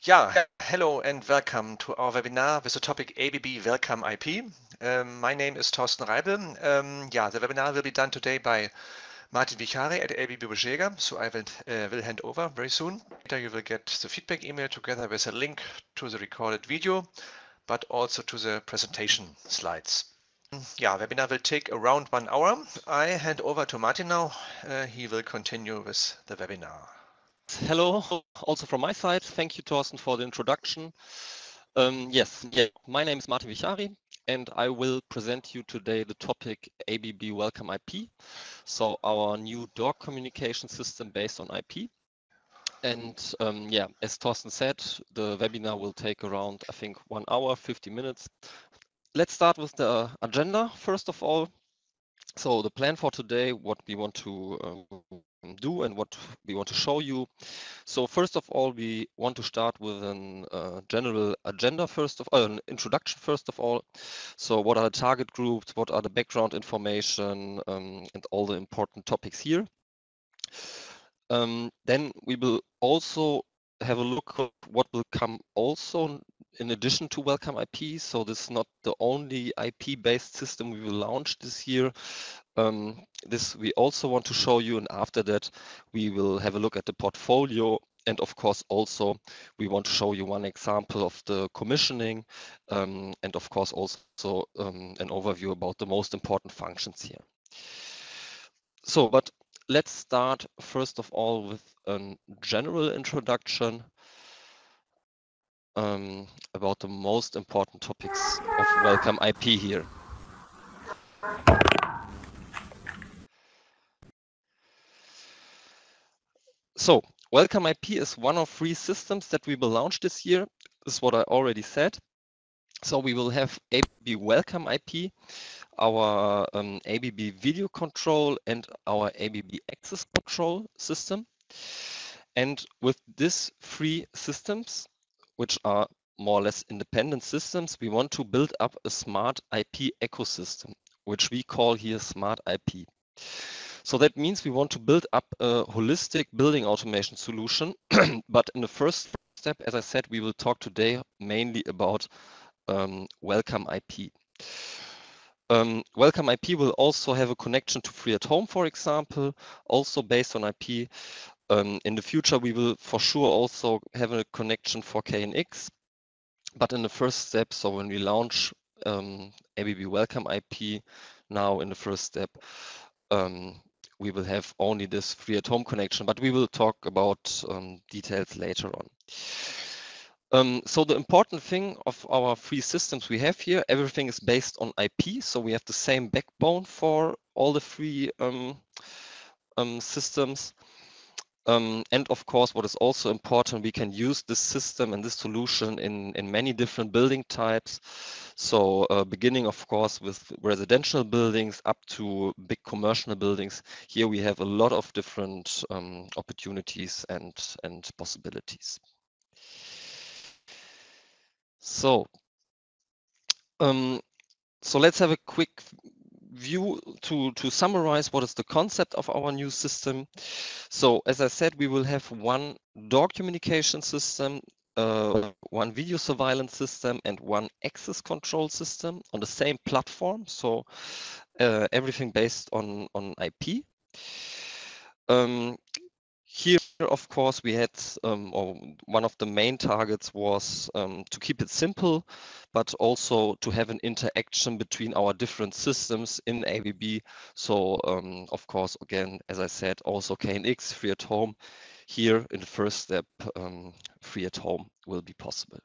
Hello and welcome to our webinar with the topic ABB Welcome IP. My name is Thorsten Reibel. The webinar will be done today by Martin Vichari at ABB Beschega, so I will hand over very soon. Later you will get the feedback email together with a link to the recorded video, but also to the presentation slides. Webinar will take around 1 hour. I hand over to Martin now. He will continue with the webinar. Hello, also from my side. Thank you, Thorsten, for the introduction. My name is Martin Vichari, and I will present you today the topic ABB Welcome IP, so our new door communication system based on IP. And as Thorsten said, the webinar will take around, I think, 1 hour, 50 minutes. Let's start with the agenda, first of all. So the plan for today, what we want to do and what we want to show you. So first of all, we want to start with an general agenda an introduction first of all. So what are the target groups, what are the background information, and all the important topics here. Then we will also have a look at what will come also in addition to Welcome IP. So this is not the only IP-based system we will launch this year. This we also want to show you, and after that we will have a look at the portfolio, and of course also we want to show you one example of the commissioning, and of course also an overview about the most important functions here. So, but let's start first of all with a general introduction about the most important topics of Welcome IP here. So Welcome IP is one of 3 systems that we will launch this year. This is what I already said. So we will have ABB Welcome IP, our ABB video control, and our ABB access control system. And with these 3 systems, which are more or less independent systems, we want to build up a smart IP ecosystem, which we call here Smart IP. So that means we want to build up a holistic building automation solution. But in the first step, as I said, we will talk today mainly about Welcome IP. Welcome IP will also have a connection to Free@Home, for example, also based on IP. In the future, we will for sure also have a connection for KNX. But in the first step, so when we launch ABB Welcome IP now in the first step, we will have only this Free@Home connection, but we will talk about details later on. So the important thing of our 3 systems we have here, everything is based on IP. So we have the same backbone for all the 3 systems. And of course, what is also important, we can use this system and this solution in many different building types. So beginning, of course, with residential buildings up to big commercial buildings. Here we have a lot of different opportunities and possibilities. So let's have a quick view to summarize what is the concept of our new system. So as I said, we will have one door communication system, one video surveillance system, and one access control system on the same platform. So everything based on IP. Here, of course, we had, or one of the main targets was to keep it simple, but also to have an interaction between our different systems in ABB. So, of course, again, as I said, also KNX, Free@Home. Here in the first step, Free@Home will be possible.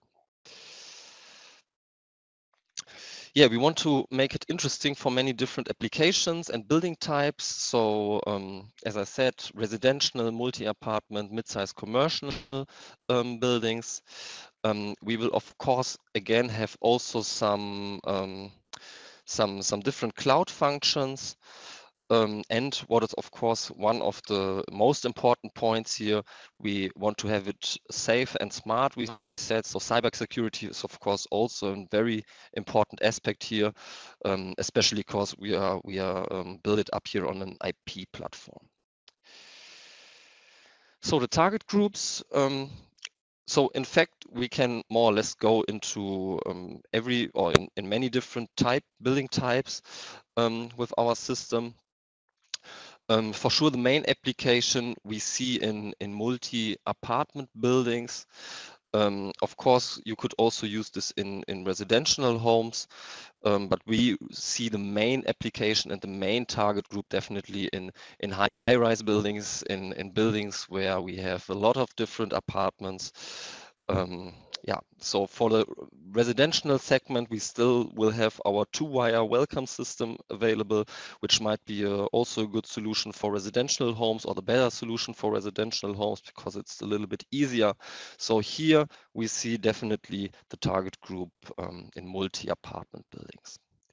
Yeah, we want to make it interesting for many different applications and building types. So as I said, residential, multi-apartment, mid-sized commercial buildings. We will, of course, again have also some different cloud functions. And what is, of course, one of the most important points here, we want to have it safe and smart. We said so. Cybersecurity is, of course, also a very important aspect here, especially because we are build it up here on an IP platform. So the target groups. So in fact, we can more or less go into every or in many different building types with our system. For sure, the main application we see in multi-apartment buildings. Of course, you could also use this in residential homes, but we see the main application and the main target group definitely in high-rise buildings, in buildings where we have a lot of different apartments. Yeah, so for the residential segment, we still will have our two-wire welcome system available, which might be also a good solution for residential homes, or the better solution for residential homes, because it's a little bit easier. So here we see definitely the target group in multi-apartment buildings.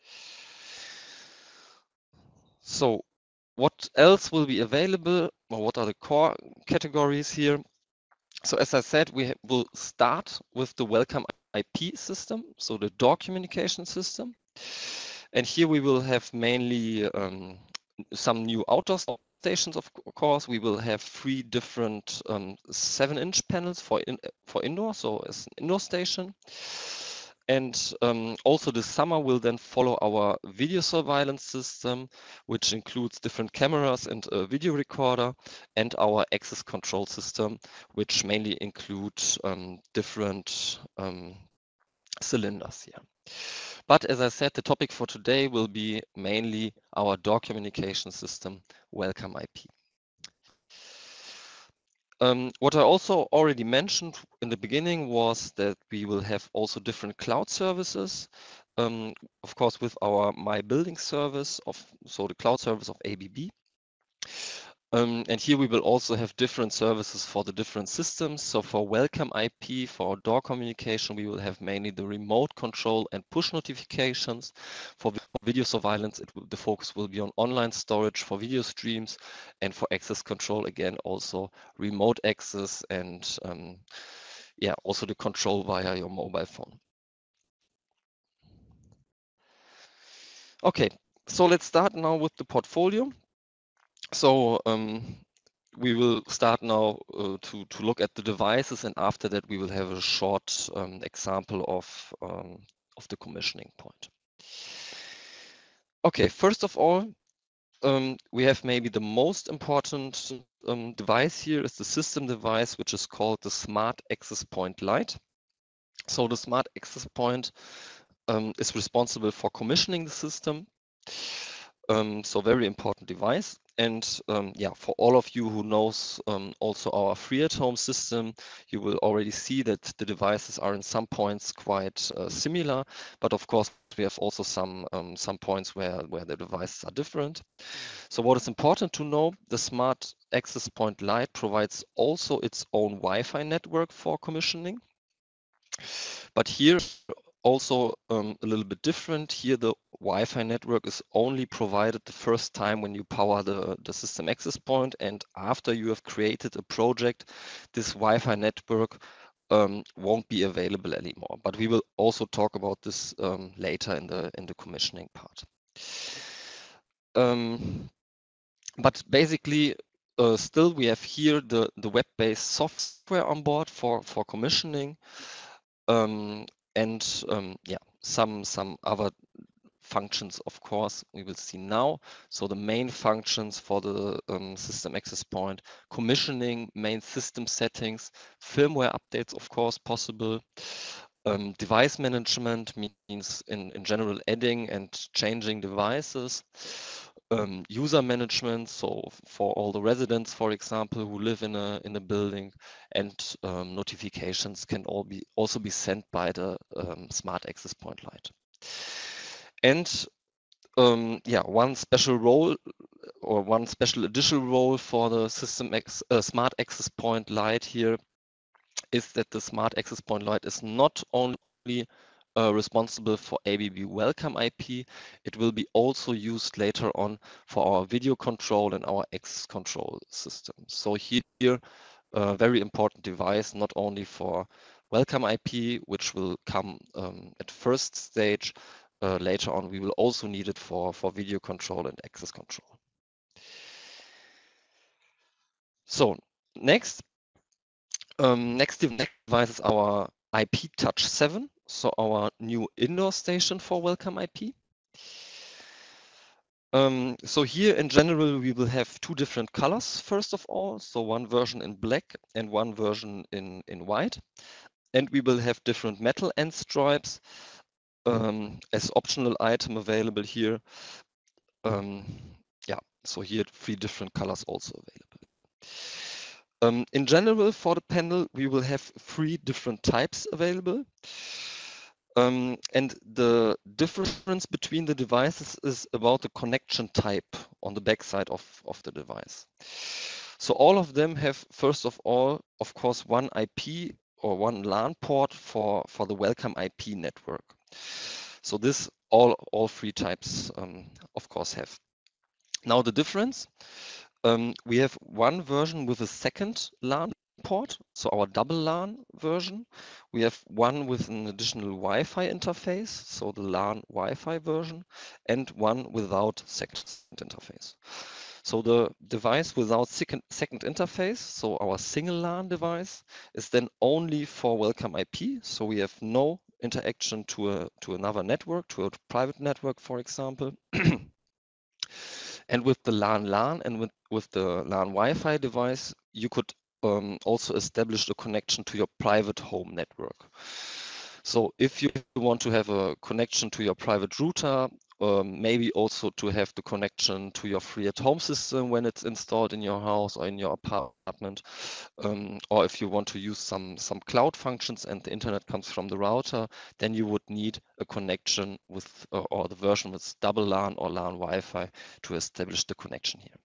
So what else will be available, or what are the core categories here? So as I said, we will start with the Welcome IP system, so the door communication system. And here we will have mainly some new outdoor stations, of course. We will have 3 different 7-inch panels for indoor, so as an indoor station. And also this summer will then follow our video surveillance system, which includes different cameras and a video recorder, and our access control system, which mainly includes different cylinders here. But as I said, the topic for today will be mainly our door communication system, Welcome IP. What I also already mentioned in the beginning was that we will have also different cloud services. Of course, with our My Building service, so the cloud service of ABB. And here we will also have different services for the different systems. So for Welcome IP, for door communication, we will have mainly the remote control and push notifications. For video surveillance, the focus will be on online storage for video streams, and for access control, again, also remote access and yeah, also the control via your mobile phone. Okay, so let's start now with the portfolio. So we will start now to look at the devices, and after that we will have a short example of the commissioning point. Okay, first of all, we have maybe the most important device here is the system device, which is called the Smart Access Point Lite. So the Smart Access Point is responsible for commissioning the system. So very important device. And yeah, for all of you who knows also our free at home system, you will already see that the devices are in some points quite similar, but of course we have also some points where the devices are different. So what is important to know, the Smart Access Point Lite provides also its own Wi-Fi network for commissioning. But here also a little bit different. Here the Wi-Fi network is only provided the first time when you power the system access point, and after you have created a project, this Wi-Fi network won't be available anymore. But we will also talk about this later in the commissioning part. But basically, still we have here the web-based software on board for commissioning. And yeah, some other functions, of course, we will see now. So the main functions for the system access point: commissioning, main system settings, firmware updates, of course, possible. Device management means in general adding and changing devices. User management, so for all the residents, for example, who live in a building, and notifications can also be sent by the Smart Access Point Lite. And yeah, one special role or one special additional role for the Smart Access Point Lite here is that the Smart Access Point Lite is not only responsible for ABB Welcome IP, it will be also used later on for our video control and our access control system. So here, a very important device, not only for Welcome IP, which will come at first stage, later on we will also need it for video control and access control. So next, Next device is our IP Touch 7, so our new indoor station for Welcome IP. So here in general, we will have two different colors, first of all. So one version in black and one version in white. And we will have different metal end stripes as optional item available here. Yeah, so here 3 different colors also available. In general, for the panel, we will have 3 different types available. And the difference between the devices is about the connection type on the backside of the device. So all of them have, first of all, of course, one IP or one LAN port for the Welcome IP network. So this all 3 types, of course, have. Now the difference, we have one version with a second LAN port, so our double LAN version. We have one with an additional Wi-Fi interface, so the LAN Wi-Fi version, and one without second interface. So the device without second interface, so our single LAN device, is then only for Welcome IP. So we have no interaction to another network, to a private network, for example. And with the LAN and with the LAN Wi-Fi device, you could also establish a connection to your private home network. So if you want to have a connection to your private router, maybe also to have the connection to your free at home system when it's installed in your house or in your apartment, or if you want to use some cloud functions and the internet comes from the router, then you would need a connection with or the version with double LAN or LAN Wi-Fi to establish the connection here.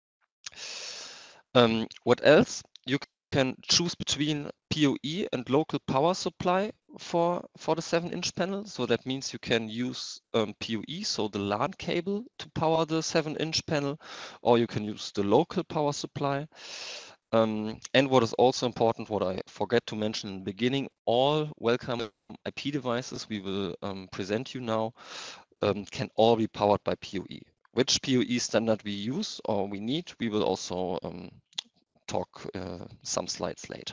What else? You can choose between PoE and local power supply for the 7-inch panel. So that means you can use PoE, so the LAN cable, to power the 7-inch panel, or you can use the local power supply. And what is also important, what I forgot to mention in the beginning, all Welcome IP devices we will present you now can all be powered by PoE. Which PoE standard we use or we need, we will also talk some slides later.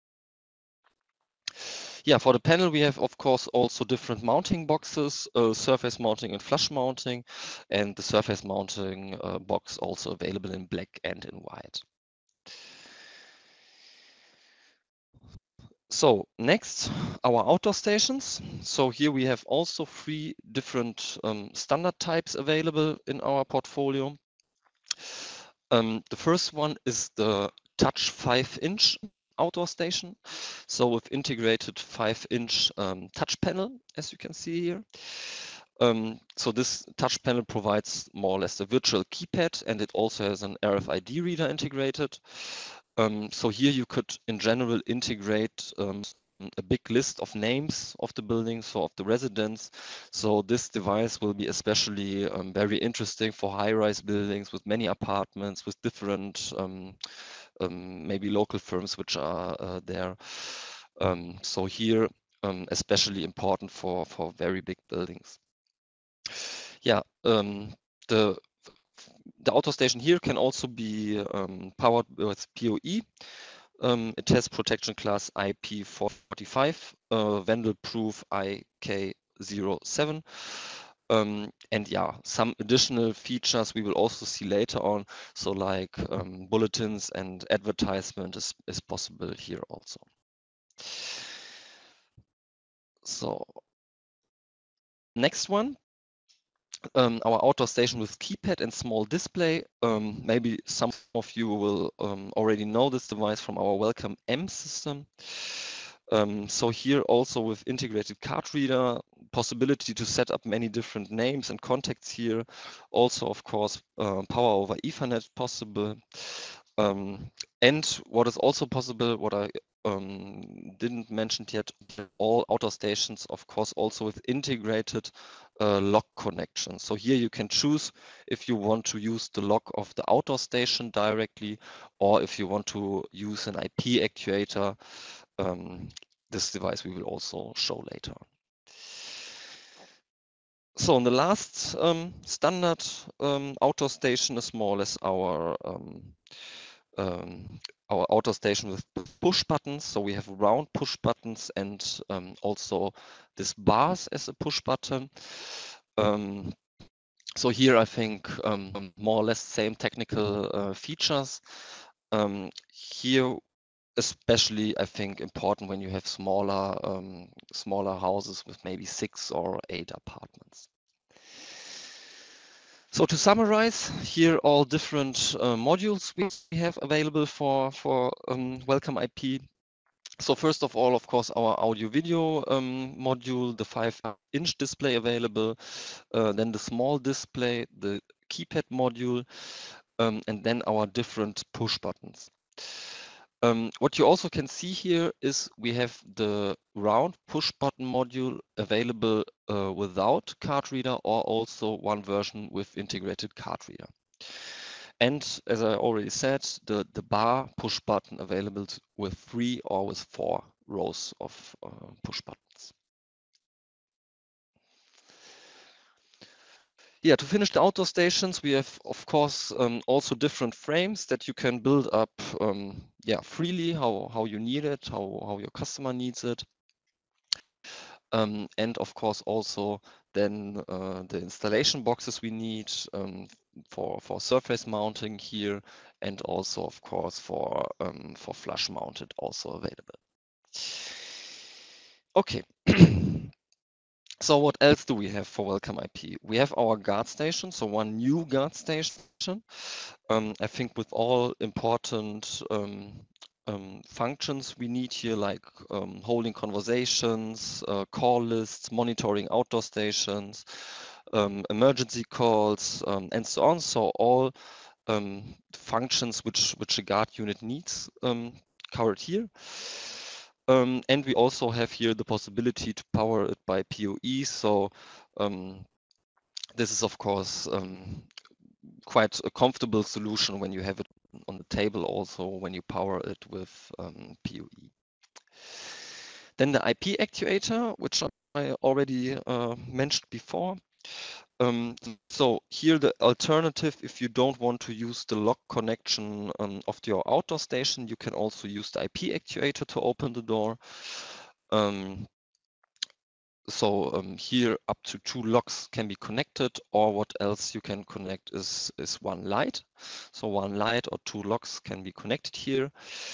Yeah, for the panel, we have, of course, also different mounting boxes, surface mounting and flush mounting, and the surface mounting box also available in black and in white. So next, our outdoor stations. So here we have also 3 different standard types available in our portfolio. The first one is the Touch 5-inch outdoor station. So with integrated 5-inch touch panel, as you can see here. So this touch panel provides more or less a virtual keypad, and it also has an RFID reader integrated. So here you could, in general, integrate a big list of names of the buildings, so of the residents. So this device will be especially very interesting for high-rise buildings with many apartments, with different maybe local firms which are there. So here, especially important for very big buildings. Yeah, the outdoor station here can also be powered with PoE. It has protection class IP45, vandal-proof IK07. And yeah, some additional features we will also see later on. So like bulletins and advertisement is possible here also. So next one. Our outdoor station with keypad and small display. Maybe some of you will already know this device from our Welcome M system. So here also with integrated card reader, possibility to set up many different names and contacts here. Also, of course, power over Ethernet possible. And what is also possible, what I didn't mention yet, all outdoor stations, of course, also with integrated lock connection. So here you can choose if you want to use the lock of the outdoor station directly, or if you want to use an IP actuator. This device we will also show later. So in the last standard outdoor station is more or less our our auto station with push buttons. So we have round push buttons and also this bars as a push button. So here I think more or less same technical features. Here especially I think important when you have smaller houses with maybe 6 or 8 apartments. So to summarize, here all different modules we have available for Welcome IP. So first of all, of course, our audio video module, the 5-inch display available, then the small display, the keypad module, and then our different push buttons. What you also can see here is we have the round push button module available without card reader, or also one version with integrated card reader. And as I already said, the bar push button available with 3 or with 4 rows of push buttons. Yeah, to finish the outdoor stations, we have, of course, also different frames that you can build up freely, how you need it, how your customer needs it. And of course, also then the installation boxes we need for surface mounting here, and also, of course, for flush mounted also available. Okay. So what else do we have for Welcome IP? We have our guard station, so one new guard station. I think with all important functions we need here, like holding conversations, call lists, monitoring outdoor stations, emergency calls, and so on. So all functions which a guard unit needs covered here. And we also have here the possibility to power it by PoE. So this is, of course, quite a comfortable solution when you have it on the table, also when you power it with PoE. Then the IP actuator, which I already mentioned before. So here the alternative, if you don't want to use the lock connection of your outdoor station, you can also use the IP actuator to open the door. Here up to 2 locks can be connected, or what else you can connect is one light. So one light or 2 locks can be connected here.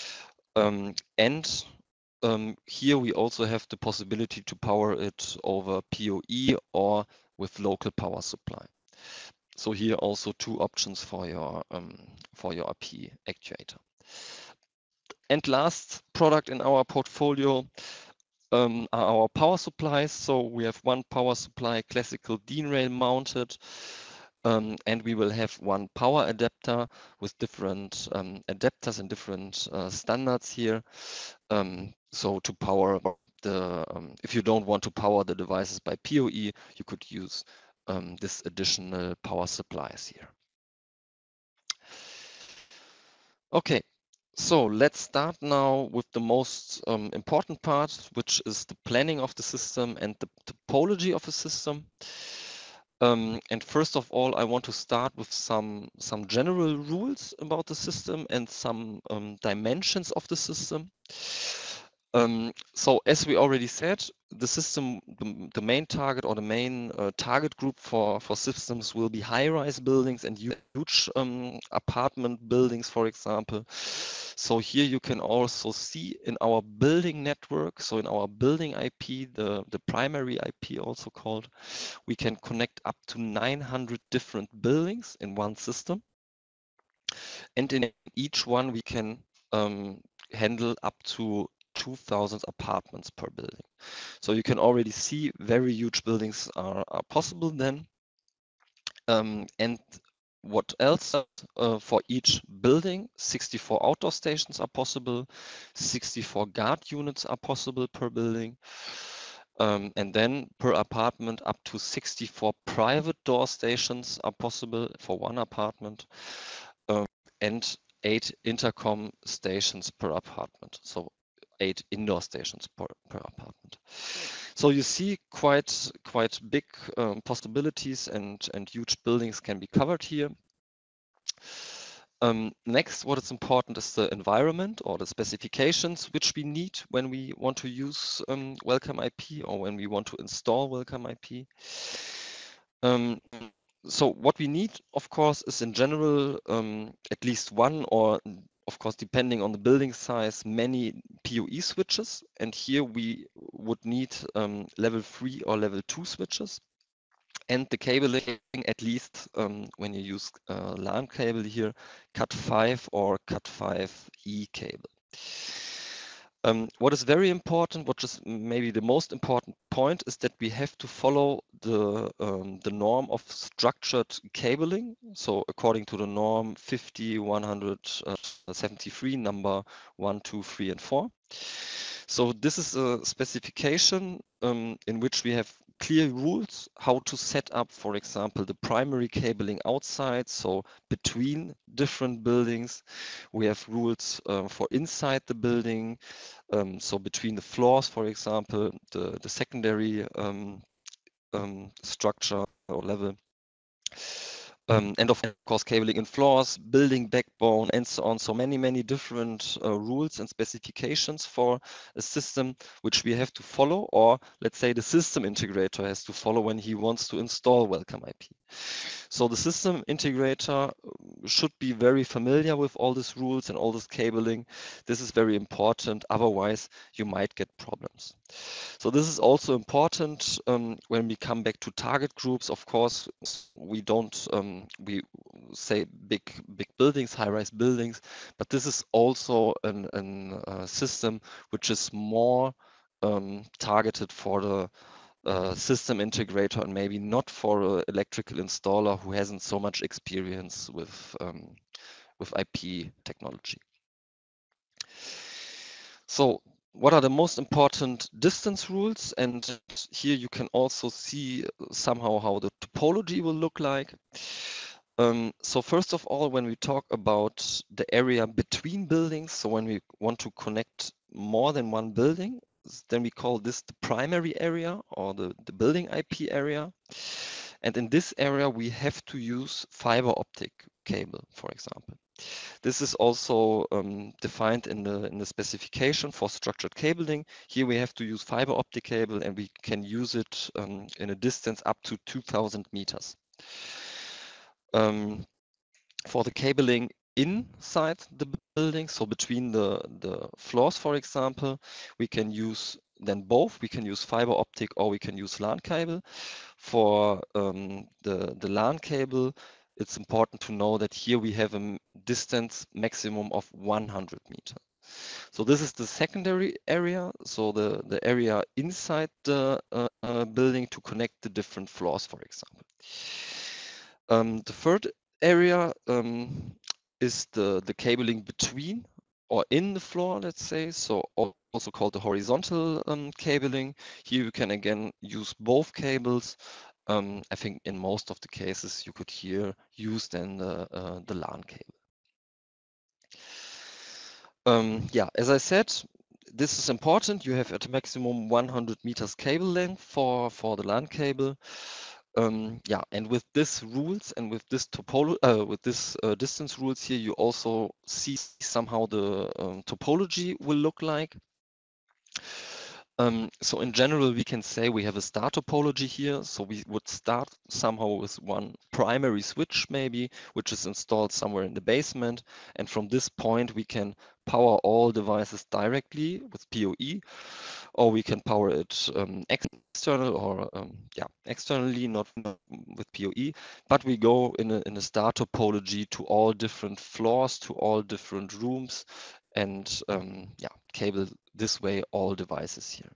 Here we also have the possibility to power it over PoE or with local power supply. So here also 2 options for your IP actuator. And last product in our portfolio are our power supplies. So we have one power supply, classical DIN rail mounted, and we will have one power adapter with different adapters and different standards here. So to power if you don't want to power the devices by PoE, you could use this additional power supplies here. Okay, so let's start now with the most important part, which is the planning of the system and the topology of the system. And first of all, I want to start with some general rules about the system and some dimensions of the system. So as we already said, the system, the main target or the main target group for systems will be high-rise buildings and huge apartment buildings, for example. So here you can also see in our building network, so in our building IP, the primary IP also called, we can connect up to 900 different buildings in one system. And in each one we can handle up to 2,000 apartments per building. So you can already see very huge buildings are possible then. And what else? For each building, 64 outdoor stations are possible, 64 guard units are possible per building. And then per apartment, up to 64 private door stations are possible for one apartment, and 8 intercom stations per apartment. So 8 indoor stations per apartment. So you see quite big possibilities, and huge buildings can be covered here. Next, what is important is the environment or the specifications which we need when we want to use Welcome IP or when we want to install Welcome IP. So what we need, of course, is in general at least one, or of course, depending on the building size, many PoE switches. And here we would need level 3 or level 2 switches. And the cabling, at least when you use LAN cable here, Cat5 or Cat5e cable. What is very important, which is maybe the most important point, is that we have to follow the norm of structured cabling. So according to the norm 50173, number 1, 2, 3, and 4. So this is a specification in which we have clear rules how to set up, for example, the primary cabling outside, so between different buildings. We have rules for inside the building, so between the floors, for example, the secondary structure or level. And of course, cabling in floors, building backbone, and so on. So many different rules and specifications for a system which we have to follow, or let's say the system integrator has to follow when he wants to install Welcome IP. So the system integrator should be very familiar with all these rules and all this cabling. This is very important. Otherwise, you might get problems. So this is also important when we come back to target groups. Of course, we don't we say big buildings, high-rise buildings, but this is also a system which is more targeted for the system integrator and maybe not for an electrical installer who hasn't so much experience with IP technology. So what are the most important distance rules? And here you can also see somehow how the topology will look like. So first of all, when we talk about the area between buildings, so when we want to connect more than one building, then we call this the primary area or the building IP area. And in this area, we have to use fiber optic cable, for example. This is also defined in the specification for structured cabling. Here we have to use fiber optic cable, and we can use it in a distance up to 2,000 meters. For the cabling inside the building, so between the floors, for example, we can use then both. We can use fiber optic or we can use LAN cable. For the LAN cable, it's important to know that here we have a distance maximum of 100 meters. So this is the secondary area, so the area inside the building to connect the different floors, for example. The third area is the cabling between or in the floor, let's say, so also called the horizontal cabling. Here you can again use both cables. I think in most of the cases you could here use then the LAN cable. Yeah, as I said, this is important. You have at a maximum 100 meters cable length for the LAN cable. Yeah, and with this rules and with this distance rules here, you also see somehow the topology will look like. So in general, we can say we have a star topology here. So we would start somehow with one primary switch maybe, which is installed somewhere in the basement. And from this point, we can power all devices directly with PoE, or we can power it external or externally, not with PoE. But we go in a star topology to all different floors, to all different rooms, and cable this way all devices here.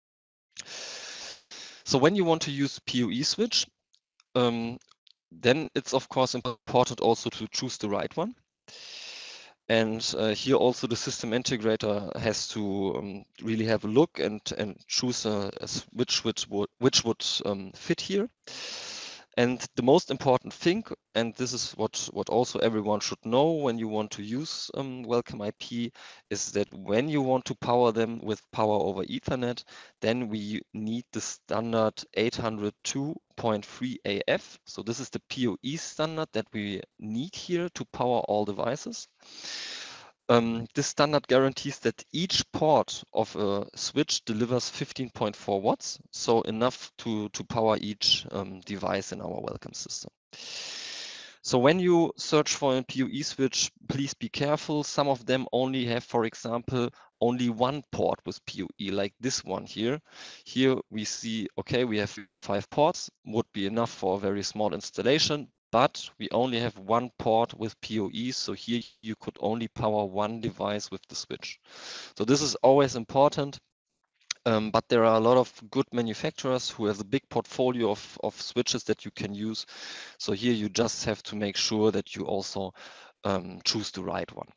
So when you want to use PoE switch, then it's of course important also to choose the right one. And here also the system integrator has to really have a look and choose a switch which would fit here. And the most important thing, and this is what also everyone should know when you want to use Welcome IP, is that when you want to power them with power over Ethernet, then we need the standard 802.3 AF. So this is the PoE standard that we need here to power all devices. This standard guarantees that each port of a switch delivers 15.4 watts, so enough to power each device in our welcome system. So when you search for a PoE switch, please be careful. Some of them only have, for example, only one port with PoE, like this one here. Here we see, okay, we have 5 ports, would be enough for a very small installation, but we only have one port with PoE, so here you could only power one device with the switch. So this is always important, but there are a lot of good manufacturers who have a big portfolio of switches that you can use. So here you just have to make sure that you also choose the right one.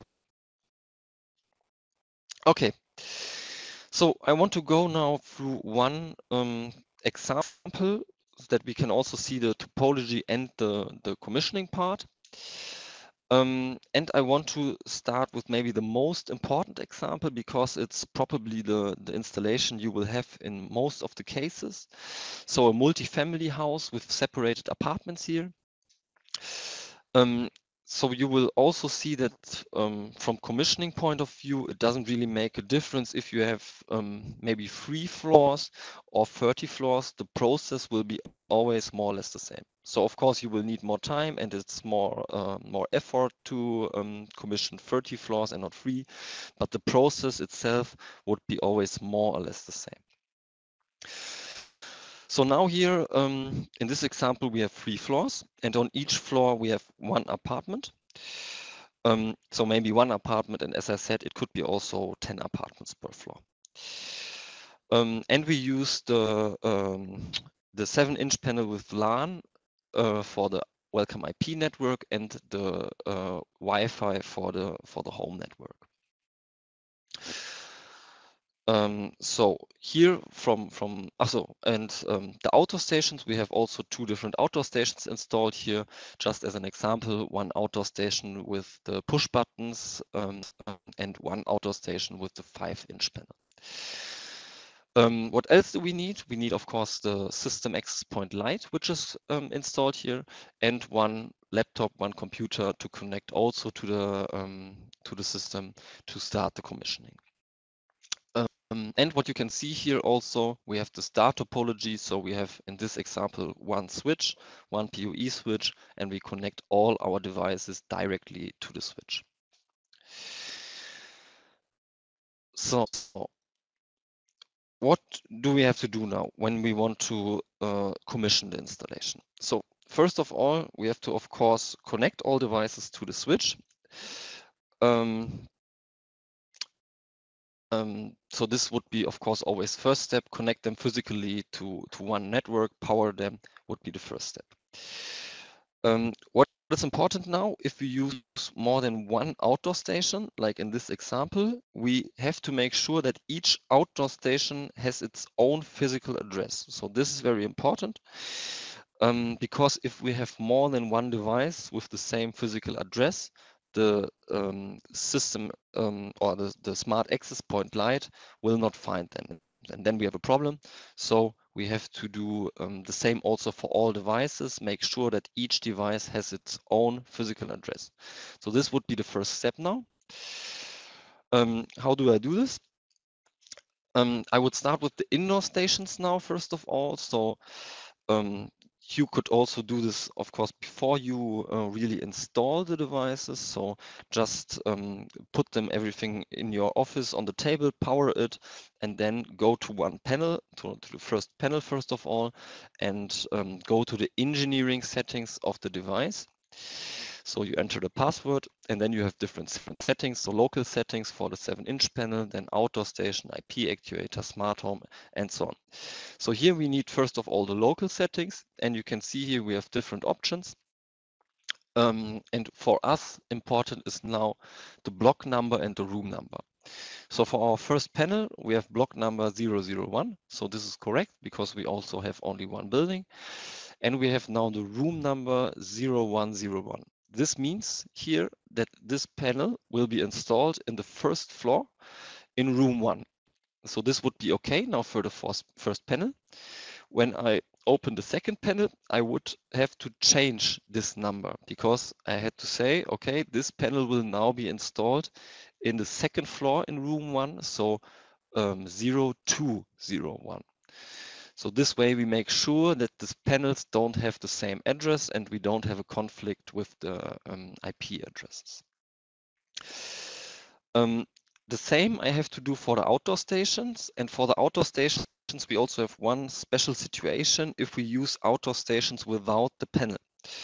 Okay, so I want to go now through one example that we can also see the topology and the commissioning part. And I want to start with maybe the most important example because it's probably the installation you will have in most of the cases. So a multi-family house with separated apartments here. So you will also see that from commissioning point of view, it doesn't really make a difference if you have maybe 3 floors or 30 floors. The process will be always more or less the same. So of course you will need more time and it's more effort to commission 30 floors and not 3, but the process itself would be always more or less the same. So now here, in this example, we have 3 floors, and on each floor we have 1 apartment. So maybe 1 apartment, and as I said, it could be also 10 apartments per floor. And we use the 7-inch panel with LAN for the Welcome IP network and the Wi-Fi for the home network. So here the outdoor stations, we have also 2 different outdoor stations installed here. Just as an example, 1 outdoor station with the push buttons and 1 outdoor station with the 5-inch panel. What else do we need? We need, of course, the system access point light, which is installed here, and 1 laptop, 1 computer to connect also to the system to start the commissioning. And what you can see here also, we have the star topology. So we have, in this example, 1 switch, 1 PoE switch, and we connect all our devices directly to the switch. So what do we have to do now when we want to commission the installation? So first of all, we have to, of course, connect all devices to the switch. So this would be, of course, always first step, connect them physically to 1 network, power them would be the first step. What is important now, if we use more than 1 outdoor station, like in this example, we have to make sure that each outdoor station has its own physical address. So this is very important because if we have more than 1 device with the same physical address, the system or the smart access point light will not find them. And then we have a problem. So we have to do the same also for all devices, make sure that each device has its own physical address. So this would be the first step now. How do I do this? I would start with the indoor stations now, first of all. So you could also do this, of course, before you really install the devices. So just put them everything in your office on the table, power it, and then go to 1 panel, to the first panel, first of all, and go to the engineering settings of the device. So you enter the password, and then you have different settings. So local settings for the 7-inch panel, then outdoor station, IP actuator, smart home, and so on. So here we need first of all the local settings, and you can see here we have different options. And for us, important is now the block number and the room number. So for our first panel, we have block number 001. So this is correct because we also have only 1 building. and we have now the room number 0101. This means here that this panel will be installed in the first floor in room 1. So this would be okay now for the first panel. When I open the second panel, I would have to change this number because I had to say, okay, this panel will now be installed in the second floor in room 1, so 0201. So this way we make sure that these panels don't have the same address and we don't have a conflict with the IP addresses. The same I have to do for the outdoor stations, and for the outdoor stations we also have one special situation if we use outdoor stations without the panel.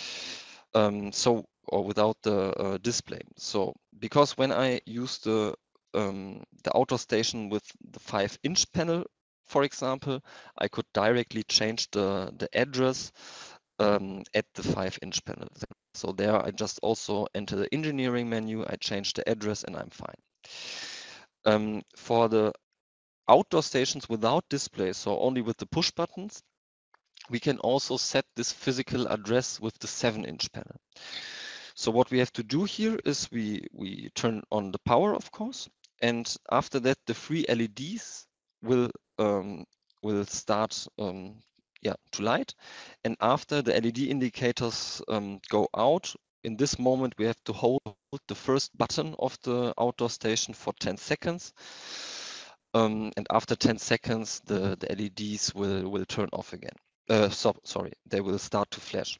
Or without the display. So because when I use the outdoor station with the 5-inch panel, for example, I could directly change the address at the 5-inch panel. So there I just also enter the engineering menu, I change the address and I'm fine. For the outdoor stations without display, so only with the push buttons, we can also set this physical address with the 7-inch panel. So what we have to do here is we turn on the power, of course, and after that the 3 LEDs will start to light, and after the LED indicators go out, in this moment we have to hold the first button of the outdoor station for 10 seconds. And after 10 seconds, the LEDs will turn off again. Sorry, they will start to flash.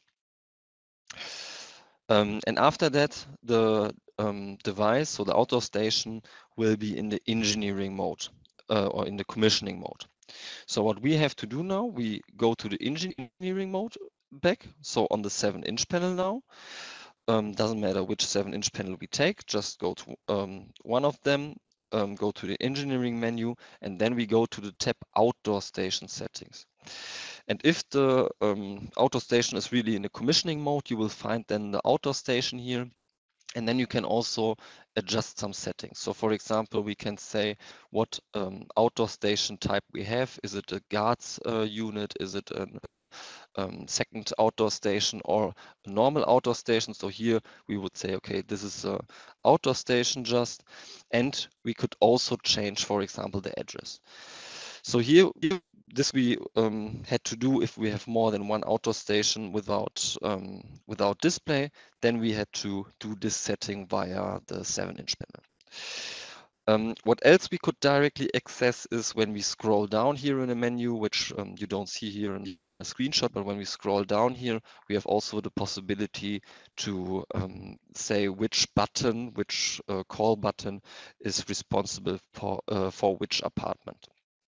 And after that, the device, so the outdoor station, will be in the engineering mode or in the commissioning mode. So what we have to do now, we go to the engineering mode back. So on the 7-inch panel now, doesn't matter which 7-inch panel we take, just go to one of them, go to the engineering menu, and then we go to the tab outdoor station settings. And if the outdoor station is really in the commissioning mode, you will find then the outdoor station here. And then you can also adjust some settings. So for example, we can say what outdoor station type we have. Is it a guards unit? Is it a second outdoor station or a normal outdoor station? So here we would say, okay, this is a outdoor station just, and we could also change, for example, the address. So here, this we had to do if we have more than one outdoor station without display, then we had to do this setting via the 7-inch panel. What else we could directly access is when we scroll down here in the menu, which you don't see here in the screenshot, but when we scroll down here, we have also the possibility to say which button, which call button is responsible for which apartment.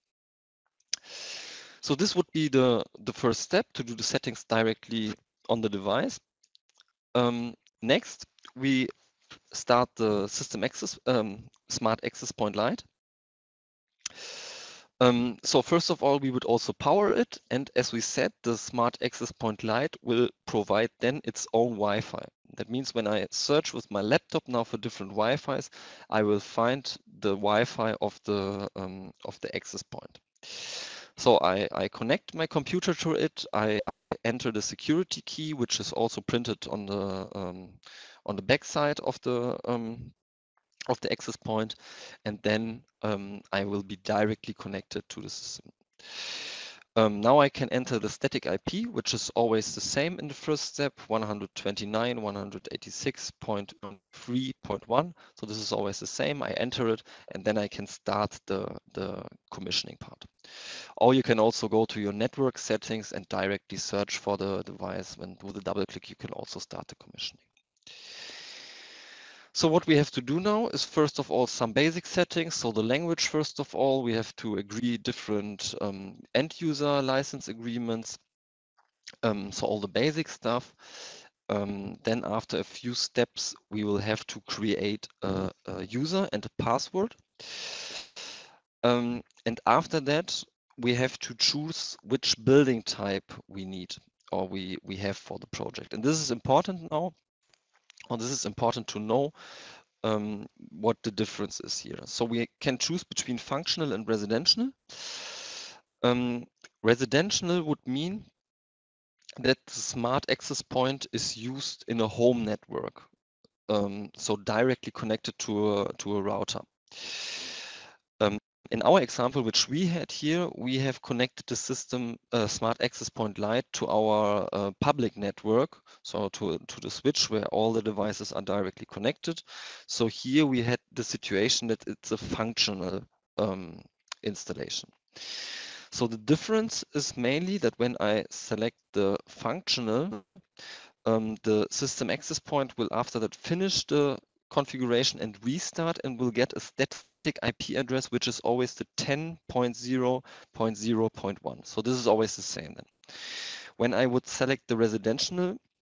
So this would be the first step, to do the settings directly on the device. Next, we start the system access, smart access point light. So first of all, we would also power it. And as we said, the smart access point light will provide then its own Wi-Fi. That means when I search with my laptop now for different Wi-Fis, I will find the Wi-Fi of the access point. So I connect my computer to it. I enter the security key, which is also printed on the back side of the access point, and then I will be directly connected to the system. Now I can enter the static IP, which is always the same in the first step, 129.186.3.1. So this is always the same. I enter it, and then I can start the commissioning part. Or you can also go to your network settings and directly search for the device. And with a double click, you can also start the commissioning. So what we have to do now is first of all some basic settings. So the language, first of all, we have to agree different end user license agreements. So all the basic stuff. Then after a few steps, we will have to create a user and a password. And after that, we have to choose which building type we need or we have for the project. And this is important now, or this is important to know what the difference is here. So we can choose between functional and residential. Residential would mean that the smart access point is used in a home network, so directly connected to a router. In our example, which we had here, we have connected the system Smart Access Point Lite to our public network, so to the switch where all the devices are directly connected. So here we had the situation that it's a functional installation. So the difference is mainly that when I select the functional, the system access point will after that finish the configuration and restart and will get a static IP address, which is always the 10.0.0.1. So this is always the same then. When I would select the residential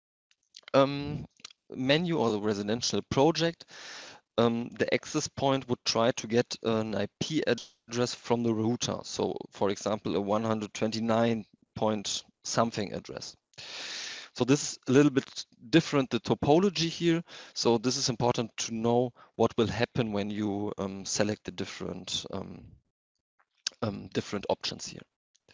menu or the residential project, the access point would try to get an IP address from the router. So for example, a 129 point something address. So this is a little bit different, the topology here. So this is important to know what will happen when you select the different options here.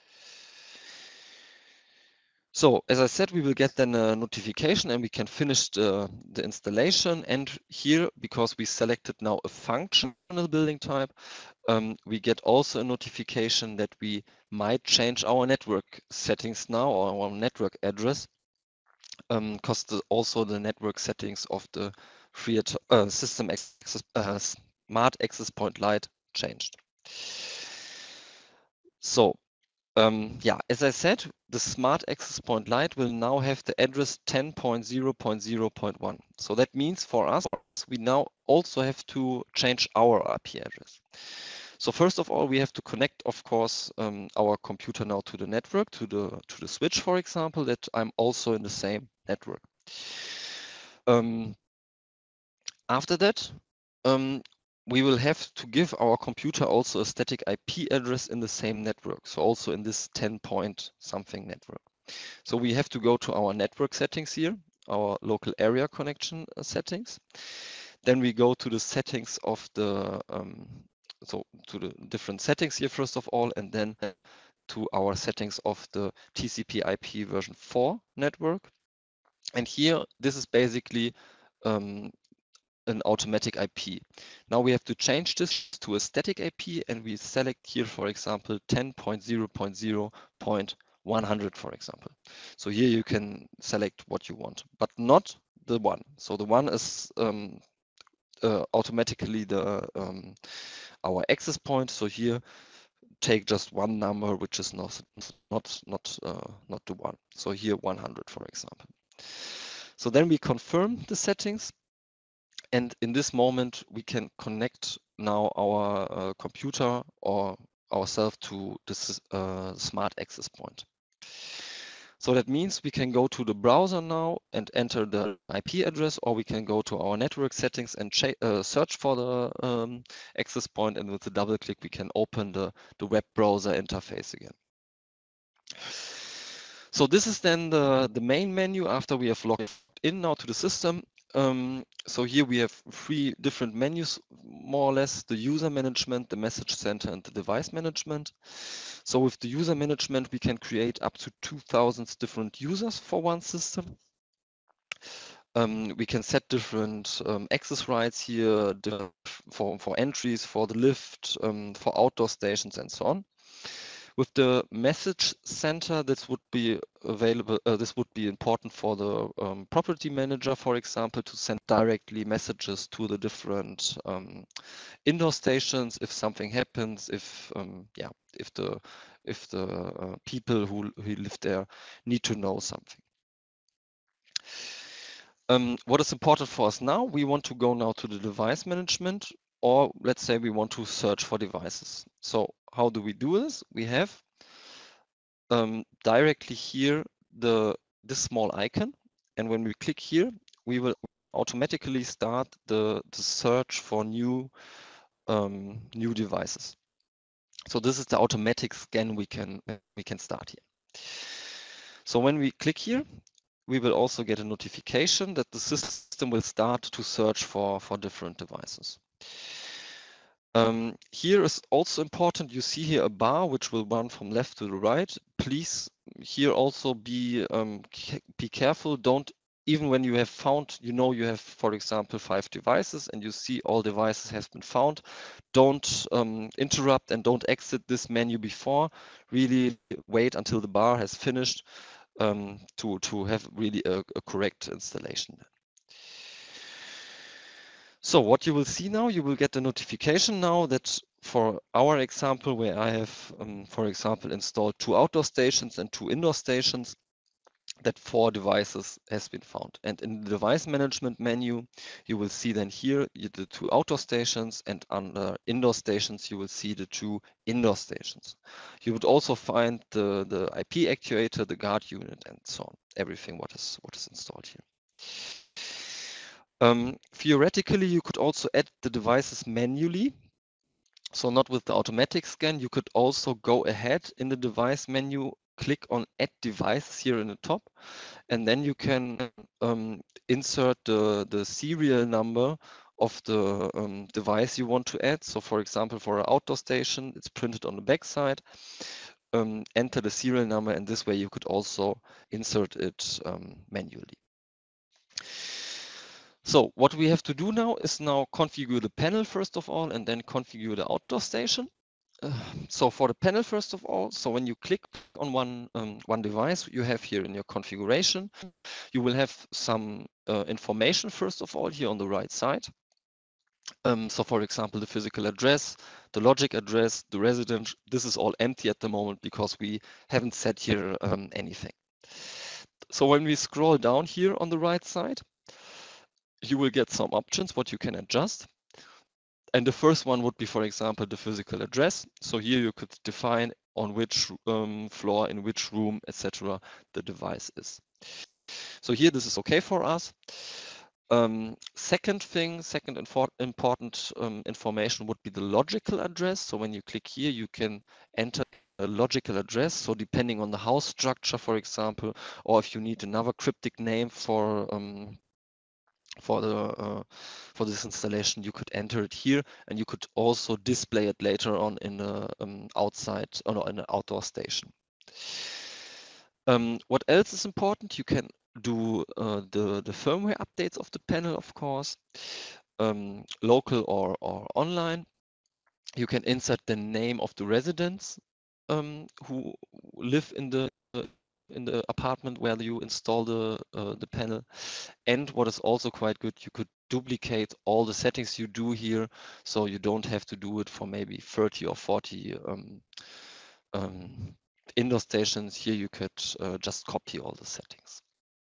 So as I said, we will get then a notification and we can finish the installation. And here, because we selected now a functional building type, we get also a notification that we might change our network settings now or our network address, because also the network settings of the system access Smart Access Point Lite changed. So yeah, as I said, the Smart Access Point Lite will now have the address 10.0.0.1. So that means for us, we now also have to change our IP address. So first of all, we have to connect, of course, our computer now to the network, to the switch, for example, that I'm also in the same network. After that, we will have to give our computer also a static IP address in the same network, so also in this 10 point something network. So we have to go to our network settings here, our local area connection settings. Then we go to the settings of the, so to the different settings here first of all, and then to our settings of the TCP IP version 4 network. And here, this is basically an automatic IP. Now we have to change this to a static IP and we select here, for example, 10.0.0.100, for example. So here you can select what you want, but not the one. So the one is automatically the our access point. So here take just one number, which is not the one. So here 100, for example. So then we confirm the settings. And in this moment, we can connect now our computer or ourselves to this smart access point. So that means we can go to the browser now and enter the IP address, or we can go to our network settings and search for the access point. And with a double click, we can open the web browser interface again. So this is then the main menu after we have logged in now to the system. So here we have 3 different menus, more or less: the user management, the message center, and the device management. So with the user management, we can create up to 2,000 different users for one system. We can set different access rights here for entries, for the lift, for outdoor stations, and so on. With the message center, this would be available. This would be important for the property manager, for example, to send directly messages to the different indoor stations if something happens. If the people who live there need to know something. What is important for us now? We want to go now to the device management, or let's say we want to search for devices. So how do we do this? We have directly here this small icon, and when we click here, we will automatically start the search for new devices. So this is the automatic scan we can start here. So when we click here, we will also get a notification that the system will start to search for different devices. Here is also important, you see here a bar which will run from left to the right. Please here also be careful. Don't, even when you have found, you have, for example, 5 devices and you see all devices have been found, don't interrupt and don't exit this menu before. Really wait until the bar has finished to have really a correct installation. So what you will see now, you will get a notification now that for our example, where I have, for example, installed 2 outdoor stations and 2 indoor stations, that 4 devices has been found. And in the device management menu, you will see then here the 2 outdoor stations, and under indoor stations, you will see the 2 indoor stations. You would also find the IP actuator, the guard unit, and so on, everything what is installed here. Theoretically, you could also add the devices manually. So not with the automatic scan, you could also go ahead in the device menu, click on add devices here in the top, and then you can insert the serial number of the device you want to add. So for example, for an outdoor station, it's printed on the back side. Enter the serial number, and this way you could also insert it manually. So what we have to do now is now configure the panel first of all, and then configure the outdoor station. So for the panel first of all, so when you click on one device you have here in your configuration, you will have some information first of all here on the right side. So for example, the physical address, the logic address, the resident, this is all empty at the moment because we haven't set here anything. So when we scroll down here on the right side, you will get some options what you can adjust. And the first one would be, for example, the physical address. So here you could define on which floor, in which room, etc. the device is. So here this is okay for us. Second important information would be the logical address. So when you click here, you can enter a logical address. So depending on the house structure, for example, or if you need another cryptic name for this installation, you could enter it here, and you could also display it later on in a outside or in an outdoor station. What else is important? You can do the firmware updates of the panel, of course, local or online. You can insert the name of the residents who live in the apartment where you install the panel. And what is also quite good, you could duplicate all the settings you do here, so you don't have to do it for maybe 30 or 40 indoor stations. Here you could just copy all the settings.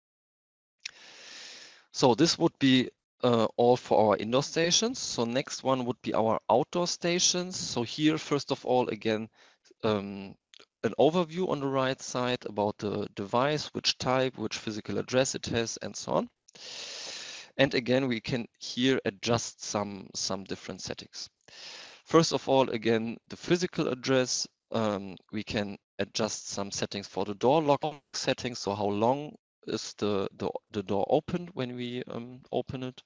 So this would be all for our indoor stations. So next one would be our outdoor stations. So here, first of all, again, an overview on the right side about the device, which type, which physical address it has, and so on. And again, we can here adjust some different settings. First of all, again, the physical address, we can adjust some settings for the door lock settings. So how long is the door open when we open it?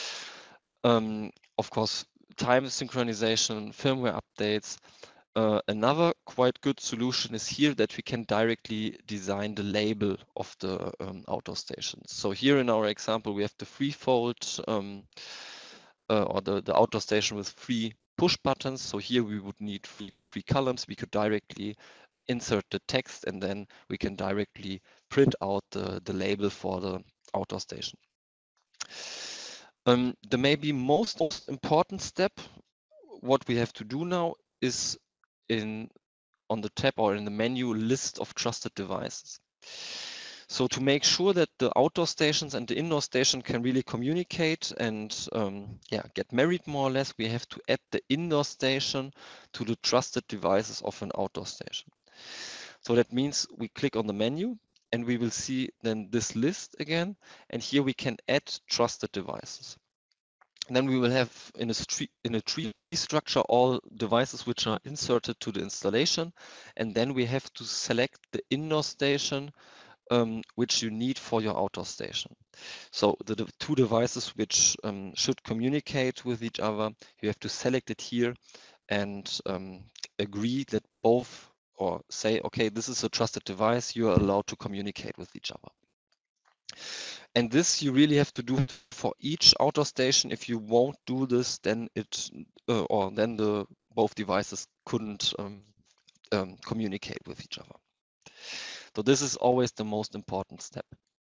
Of course, time synchronization, firmware updates. Another quite good solution is here that we can directly design the label of the outdoor stations. So here in our example, we have the three-fold or the outdoor station with 3 push buttons. So here we would need three columns. We could directly insert the text, and then we can directly print out the label for the outdoor station. The maybe most important step, what we have to do now is on the tab or in the menu list of trusted devices. So to make sure that the outdoor stations and the indoor station can really communicate and get married more or less, we have to add the indoor station to the trusted devices of an outdoor station. So that means we click on the menu and we will see then this list again, and here we can add trusted devices. And then we will have in a tree structure all devices which are inserted to the installation, and then we have to select the indoor station which you need for your outdoor station. So the 2 devices which should communicate with each other, you have to select it here and agree that both or say, okay, this is a trusted device, you are allowed to communicate with each other. And this you really have to do for each outdoor station. If you won't do this, then the both devices couldn't communicate with each other. So this is always the most important step.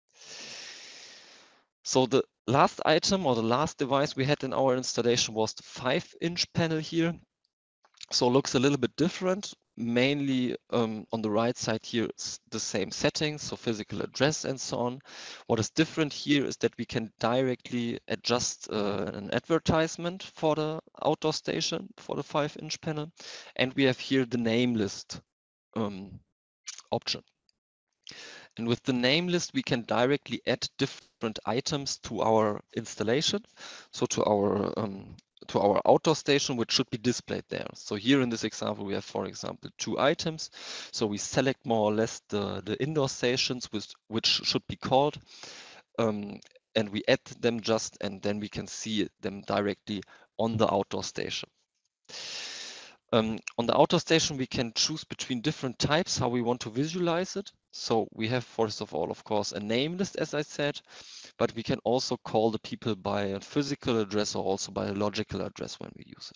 So the last item or the last device we had in our installation was the 5-inch panel here. So it looks a little bit different. Mainly on the right side here, the same settings, so physical address and so on. What is different here is that we can directly adjust an advertisement for the outdoor station for the 5-inch panel. And we have here the name list option. And with the name list, we can directly add different items to our installation. So to our outdoor station, which should be displayed there. So here in this example, we have, for example, 2 items. So we select more or less the indoor stations which should be called, and we add them just, and then we can see them directly on the outdoor station. On the outdoor station, we can choose between different types how we want to visualize it. So we have, first of all, of course, a name list, as I said, but we can also call the people by a physical address or also by a logical address when we use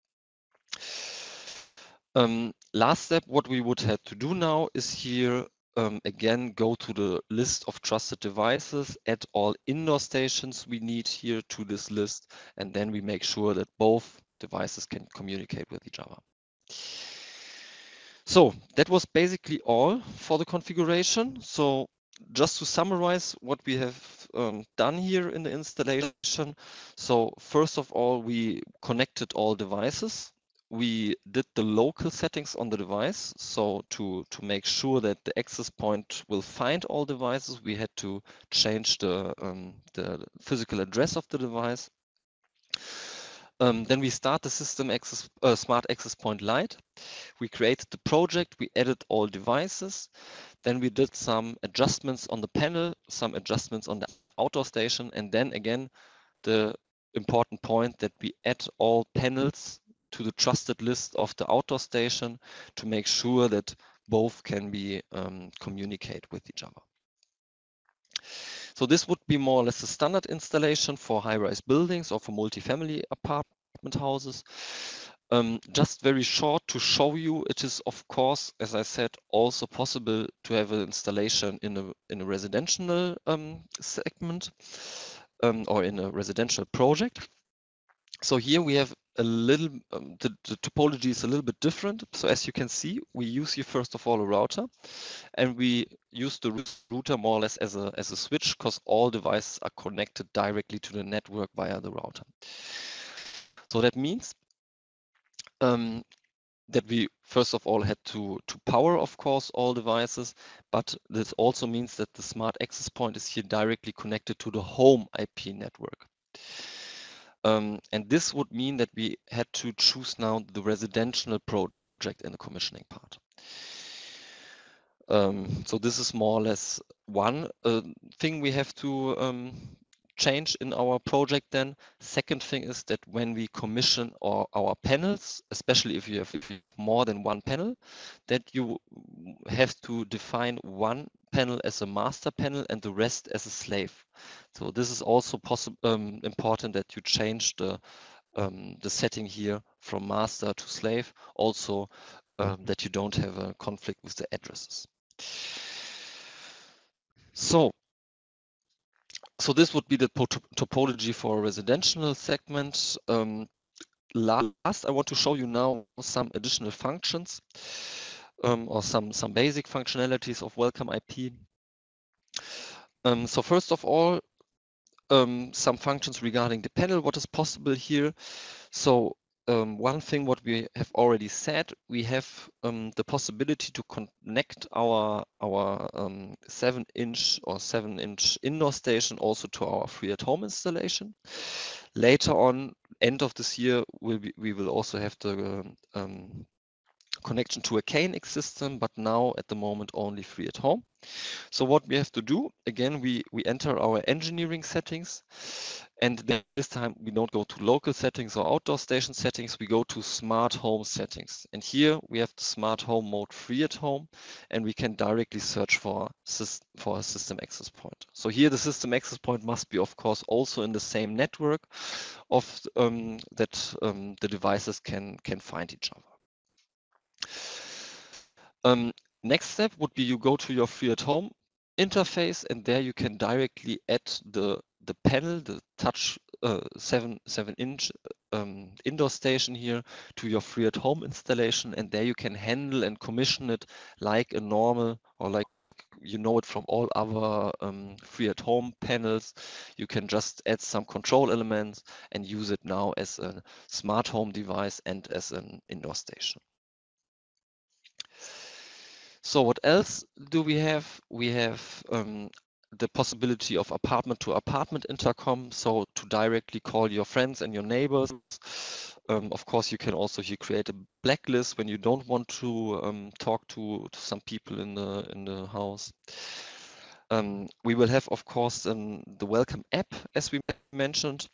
it. Last step, what we would have to do now is here, again, go to the list of trusted devices, add all indoor stations we need here to this list, and then we make sure that both devices can communicate with each other. So that was basically all for the configuration. So just to summarize what we have done here in the installation. So first of all, we connected all devices. We did the local settings on the device. So to make sure that the access point will find all devices, we had to change the physical address of the device. Then we start the system access, smart access point light. We created the project, we added all devices. Then we did some adjustments on the panel, some adjustments on the outdoor station. And then again, the important point that we add all panels to the trusted list of the outdoor station to make sure that both can be communicate with each other. So this would be more or less a standard installation for high-rise buildings or for multifamily apartment houses. Just very short to show you, it is of course, as I said, also possible to have an installation in a residential segment or in a residential project. So here we have a little, the topology is a little bit different. So as you can see, we use here first of all a router, and we use the router more or less as a switch, because all devices are connected directly to the network via the router. So that means that we first of all had to power, of course, all devices, but this also means that the smart access point is here directly connected to the home IP network. And this would mean that we had to choose now the residential project in the commissioning part. So this is more or less one thing we have to change in our project then. Second thing is that when we commission our panels, especially if you have more than one panel, that you have to define one panel as a master panel and the rest as a slave. So this is also important that you change the setting here from master to slave, also that you don't have a conflict with the addresses. So this would be the topology for a residential segment. Last, I want to show you now some additional functions or some basic functionalities of Welcome IP. So first of all, some functions regarding the panel, what is possible here. So one thing what we have already said, we have the possibility to connect our 7-inch or 7-inch indoor station also to our free at home installation. Later on, end of this year, we will also have the connection to a KNX system, but now at the moment only free at home. So what we have to do, again, we enter our engineering settings, and this time we don't go to local settings or outdoor station settings, we go to smart home settings. And here we have the smart home mode free at home, and we can directly search for a system access point. So here the system access point must be, of course, also in the same network of that the devices can find each other. Next step would be you go to your free at home interface, and there you can directly add the panel, the touch 7-inch indoor station here to your free at home installation, and there you can handle and commission it like a normal, or like you know it from all other free at home panels. You can just add some control elements and use it now as a smart home device and as an indoor station. So what else do we have? We have the possibility of apartment to apartment intercom, so to directly call your friends and your neighbors. Of course, you can also here create a blacklist when you don't want to talk to some people in the house. We will have, of course, the welcome app, as we mentioned.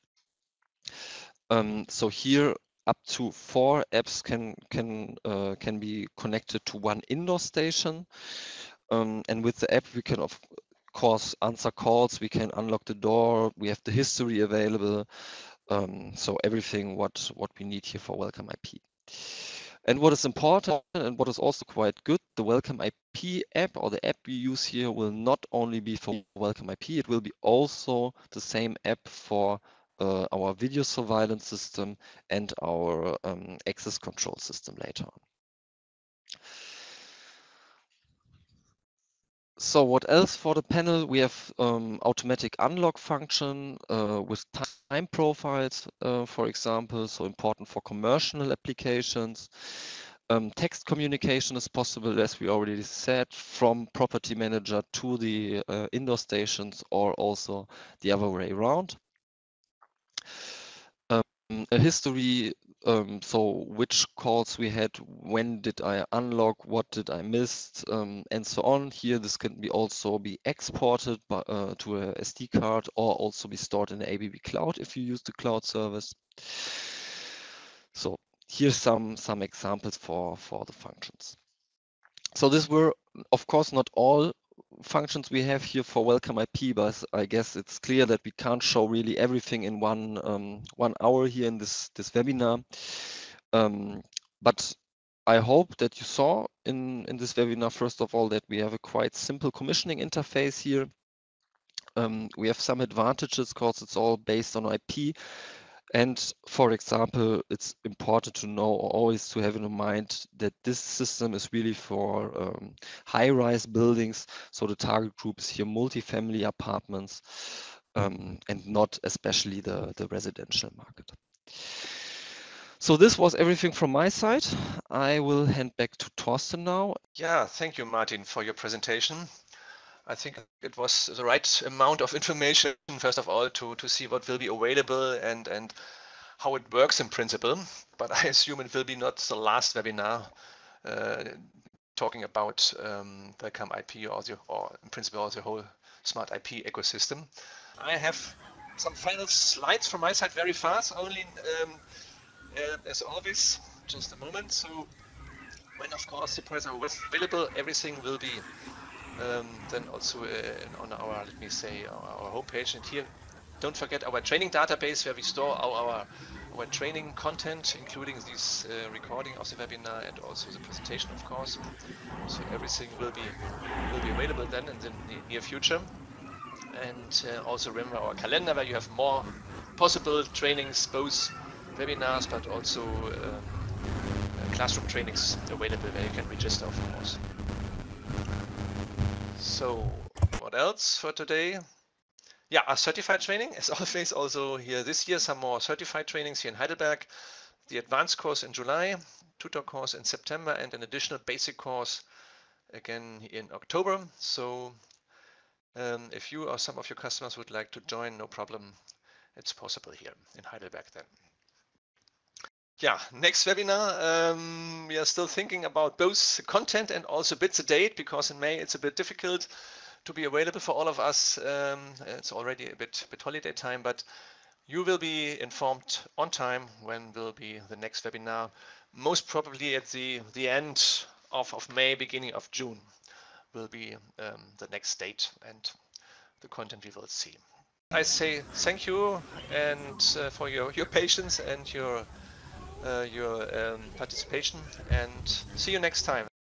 So here up to 4 apps can be connected to one indoor station. And with the app, we can of course answer calls, we can unlock the door, we have the history available. So everything what we need here for Welcome IP. And what is important and what is also quite good, the Welcome IP app, or the app we use here, will not only be for Welcome IP, it will be also the same app for our video surveillance system and our access control system later on. So what else for the panel? We have automatic unlock function with time profiles, for example, so important for commercial applications. Text communication is possible, as we already said, from property manager to the indoor stations, or also the other way around. A history, so which calls we had, when did I unlock, what did I miss, and so on. Here, this can be also be exported to a SD card, or also be stored in the ABB Cloud if you use the cloud service. So here's some examples for the functions. So these were, of course, not all functions we have here for Welcome IP, but I guess it's clear that we can't show really everything in one hour here in this webinar. But I hope that you saw in this webinar, first of all, that we have a quite simple commissioning interface here. We have some advantages because it's all based on IP. And for example, it's important to know, or always to have in mind, that this system is really for high-rise buildings. So the target group is here multifamily apartments, and not especially the residential market. So this was everything from my side. I will hand back to Torsten now. Yeah, thank you, Martin, for your presentation. I think it was the right amount of information, first of all, to see what will be available and how it works in principle. But I assume it will be not the last webinar talking about Welcome IP or in principle also the whole smart IP ecosystem. I have some final slides from my side very fast, only as always, just a moment. So when of course the presenter was available, everything will be then also on our, let me say, our homepage. And here, don't forget our training database where we store our training content, including this recording of the webinar and also the presentation, of course. So everything will be available then in the near future. And also remember our calendar where you have more possible trainings, both webinars but also classroom trainings available where you can register, of course. So what else for today? Yeah, a certified training as always. Also here this year, some more certified trainings here in Heidelberg. The advanced course in July, tutor course in September, and an additional basic course again in October. So if you or some of your customers would like to join, no problem. It's possible here in Heidelberg then. Yeah, next webinar, we are still thinking about both content and also bits a date, because in May it's a bit difficult to be available for all of us. It's already a bit holiday time, but you will be informed on time when will be the next webinar, most probably at the end of May, beginning of June will be the next date and the content we will see. I say thank you and for your patience and your participation, and see you next time.